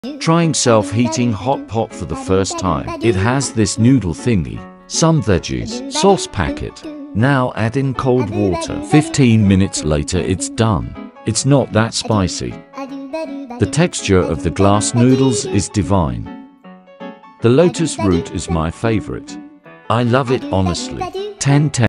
Trying self-heating hot pot for the first time. It has this noodle thingy, some veggies, sauce packet. Now add in cold water. 15 minutes later it's done. It's not that spicy. The texture of the glass noodles is divine. The lotus root is my favorite. I love it honestly. 10/10.